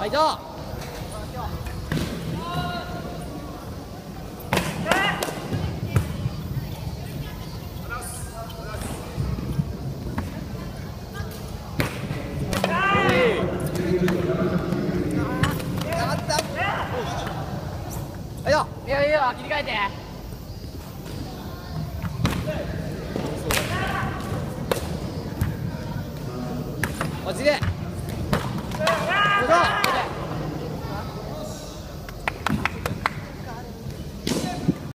ファイト。いいよいいよ、切り替えて。落ち着け。